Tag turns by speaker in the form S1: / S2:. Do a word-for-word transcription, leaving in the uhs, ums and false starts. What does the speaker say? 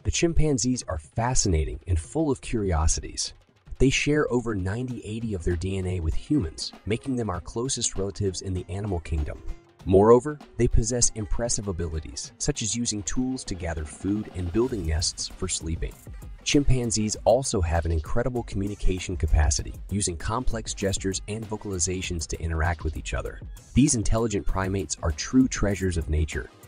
S1: The chimpanzees are fascinating and full of curiosities. They share over ninety to eighty of their D N A with humans, making them our closest relatives in the animal kingdom. Moreover, they possess impressive abilities, such as using tools to gather food and building nests for sleeping. Chimpanzees also have an incredible communication capacity, using complex gestures and vocalizations to interact with each other. These intelligent primates are true treasures of nature,